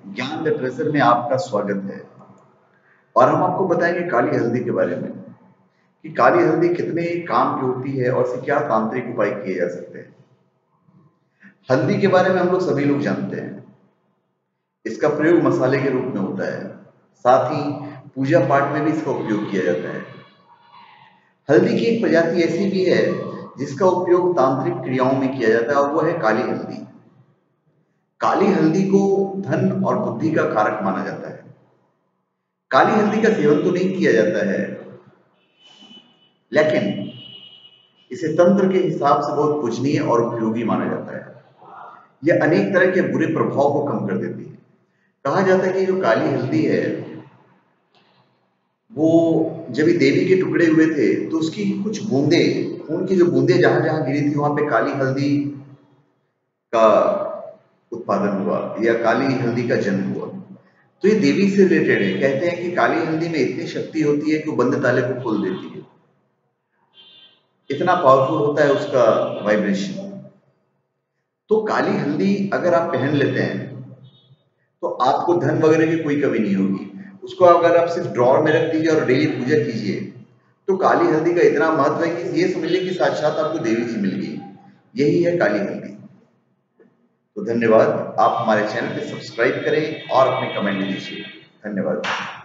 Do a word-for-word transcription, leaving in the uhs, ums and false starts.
ज्ञान the treasure में आपका स्वागत है। और हम आपको बताएंगे काली हल्दी के बारे में कि काली हल्दी कितने काम की होती है और इससे क्या तांत्रिक उपाय किए जा सकते हैं। हल्दी के बारे में हम लोग सभी लोग जानते हैं। इसका प्रयोग मसाले के रूप में होता है, साथ ही पूजा पाठ में भी इसका उपयोग किया जाता है। हल्दी की एक प्रजाति ऐसी भी है जिसका उपयोग तांत्रिक क्रियाओं में किया जाता है और वो है काली हल्दी। काली हल्दी को धन और बुद्धि का कारक माना जाता है। काली हल्दी का सेवन तो नहीं किया जाता है, लेकिन इसे तंत्र के हिसाब से बहुत पूजनीय और उपयोगी माना जाता है। यह अनेक तरह के बुरे प्रभाव को कम कर देती है। कहा जाता है कि जो काली हल्दी है वो जब ये देवी के टुकड़े हुए थे तो उसकी कुछ बूंदे, खून की जो बूंदे जहां जहां गिरी थी वहां पे काली हल्दी का उत्पादन हुआ या काली हल्दी का जन्म हुआ। तो ये देवी से रिलेटेड है। कहते हैं कि काली हल्दी में इतनी शक्ति होती है कि वो बंद ताले को खोल देती है। इतना पावरफुल होता है उसका वाइब्रेशन। तो काली हल्दी अगर आप पहन लेते हैं तो आपको धन वगैरह की कोई कमी नहीं होगी। उसको अगर आप सिर्फ ड्रॉर में रख दीजिए और डेली पूजा कीजिए तो काली हल्दी का इतना महत्व है कि ये समझ लीजिए कि साक्षात आपको देवी जी मिल गई। यही है काली हल्दी। तो धन्यवाद। आप हमारे चैनल पे सब्सक्राइब करें और अपने कमेंट दीजिए। धन्यवाद।